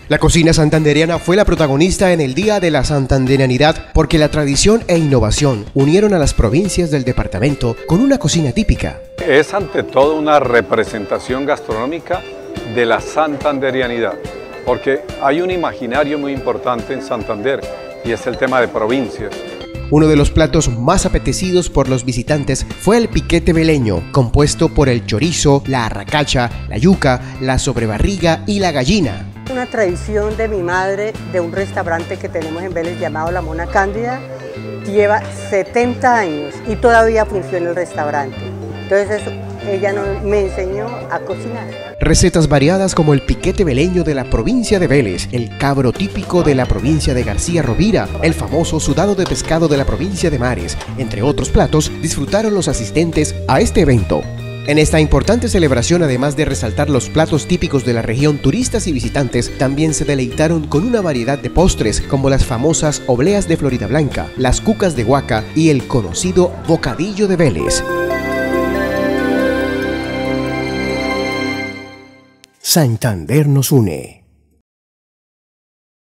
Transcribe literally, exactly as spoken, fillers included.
La cocina santandereana fue la protagonista en el Día de la Santanderianidad porque la tradición e innovación unieron a las provincias del departamento con una cocina típica. Es ante todo una representación gastronómica de la santanderianidad, porque hay un imaginario muy importante en Santander y es el tema de provincias. Uno de los platos más apetecidos por los visitantes fue el piquete veleño, compuesto por el chorizo, la arracacha, la yuca, la sobrebarriga y la gallina. Una tradición de mi madre de un restaurante que tenemos en Vélez llamado La Mona Cándida. Lleva setenta años y todavía funciona el restaurante. Entonces eso, ella nos, me enseñó a cocinar. Recetas variadas como el piquete veleño de la provincia de Vélez, el cabro típico de la provincia de García Rovira, el famoso sudado de pescado de la provincia de Mares, entre otros platos, disfrutaron los asistentes a este evento. En esta importante celebración, además de resaltar los platos típicos de la región, turistas y visitantes también se deleitaron con una variedad de postres como las famosas obleas de Florida Blanca, las cucas de Huaca y el conocido bocadillo de Vélez. Santander nos une.